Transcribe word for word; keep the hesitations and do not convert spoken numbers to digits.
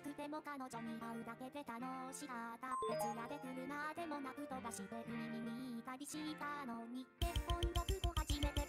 くても彼女に会うだけで楽しかった。別屋で車でもなく飛ばして海に見たりしたのに、結婚直後初めて